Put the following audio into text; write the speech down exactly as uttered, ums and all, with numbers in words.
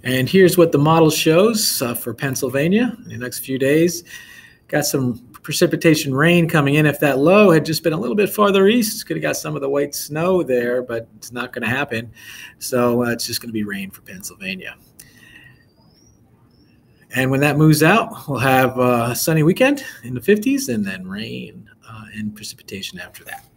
And here's what the model shows uh, for Pennsylvania in the next few days. Got some precipitation rain coming in. If that low had just been a little bit farther east, could have got some of the white snow there, but it's not going to happen. So uh, it's just going to be rain for Pennsylvania. And when that moves out, we'll have a sunny weekend in the fifties and then rain uh, and precipitation after that.